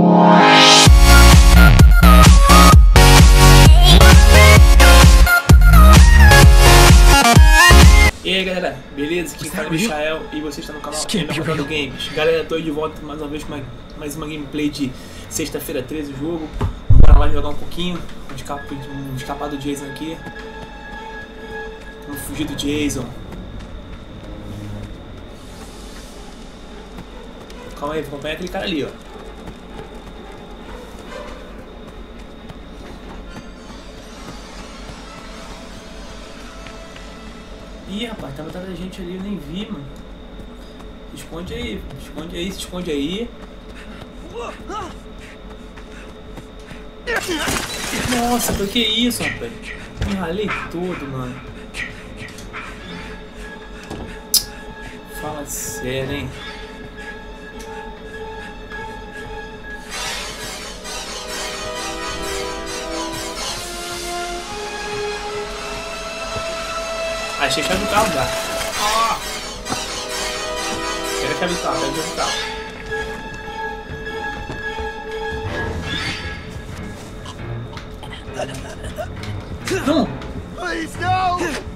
E aí galera, beleza? Aqui é o Michael e você está no canal Emerald Games. Galera, tô de volta mais uma vez com mais uma gameplay de sexta-feira 13 o jogo. Bora lá jogar um pouquinho, escapar do Jason aqui. Vamos fugir do Jason. Calma aí, vou acompanhar aquele cara ali, ó. Ih, rapaz, tava atrás da gente ali, eu nem vi, mano. Se esconde aí, se esconde aí. Nossa, que isso, rapaz? Me ralei todo, mano. Fala sério, hein? Achei a chave do carro, dá. Pega a chave do carro, pega a chave do carro. Não! Please, no!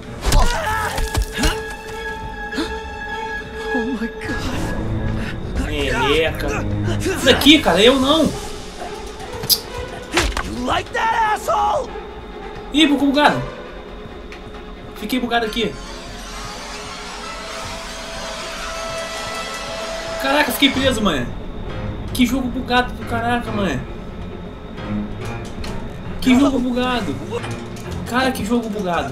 Oh my God! Meleca! Isso daqui, cara, eu não! You like that, asshole? Ih, ficou bugado! Fiquei bugado aqui. Caraca, fiquei preso, mano. Que jogo bugado do caraca, mano. Que jogo bugado. Cara, que jogo bugado.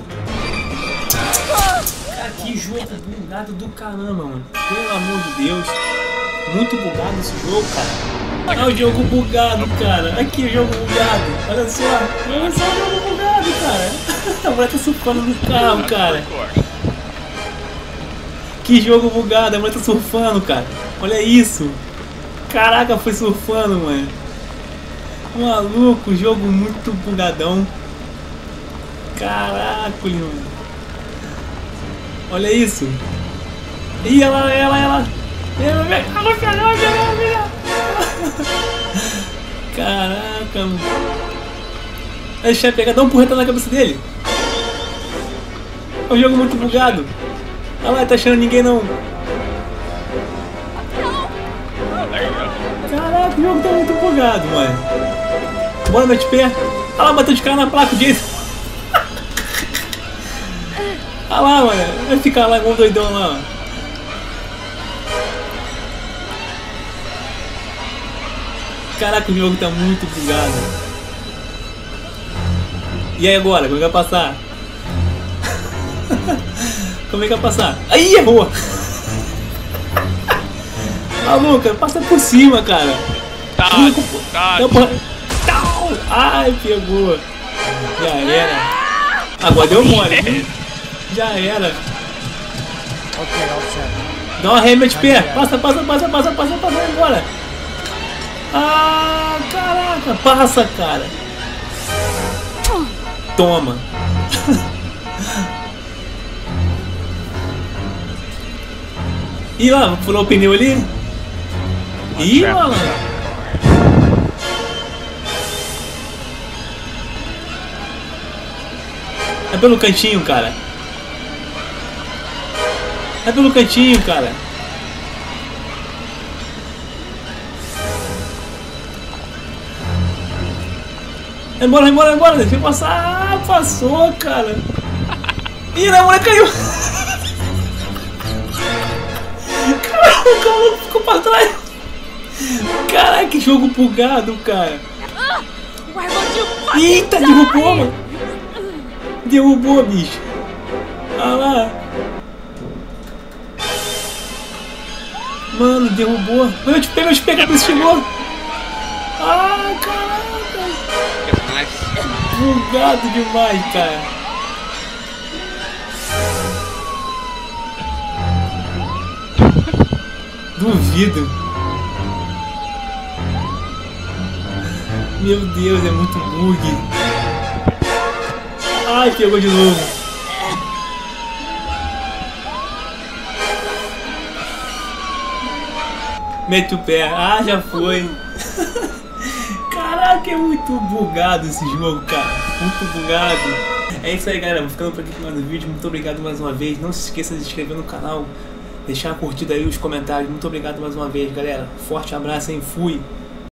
Cara, que jogo bugado do caramba, mano. Pelo amor de Deus. Muito bugado esse jogo, cara. Olha o jogo bugado, cara. Aqui o jogo bugado. Olha só. Olha só o jogo bugado, cara. A mulher tá surfando no carro, cara. Que jogo bugado. A mulher tá surfando, cara. Olha isso. Caraca, foi surfando, mano. Maluco, jogo muito bugadão. Caraca, mano. Olha isso. Ih, ela. Caraca, mano. Deixa eu pegar, dá um porreta na cabeça dele. É um jogo muito bugado. Olha lá, tá achando ninguém não. Caraca, o jogo tá muito bugado, mano. Bora, meu pé. Olha lá, bateu de cara na placa, o Jason. Olha lá, mano. Vai ficar lá igual um doidão lá, ó. Caraca, o jogo tá muito bugado. E aí agora, como é que vai passar? Como é que vai passar? Aí, errou! Maluca, passa por cima, cara. Ai, pegou. Já era. Agora deu mole, viu? Já era. Dá uma ré, meu de pé. Passa agora. Ah, caraca. Passa, cara. Toma. Ih, lá, furou o pneu ali. Ih, mano. É pelo cantinho, cara. É pelo cantinho, cara. Embora, deixa eu passar. Ah, passou, cara. Ih, a mulher caiu. Caramba, o maluco ficou pra trás. Caraca, que jogo bugado, cara. Eita, derrubou, mano. Derrubou, bicho. Olha lá. Mano, derrubou. Eu te pego, você chegou. Ah, caraca. Bugado demais, cara. Duvido. Meu Deus, é muito bug. Ai, pegou de novo. Mete o pé. Ah, já foi. Caraca, é muito bugado esse jogo, cara. Muito bugado. É isso aí, galera. Vou ficando por aqui com mais um vídeo. Muito obrigado mais uma vez. Não se esqueça de se inscrever no canal. Deixar a curtida aí, os comentários. Muito obrigado mais uma vez, galera. Forte abraço, hein? Fui.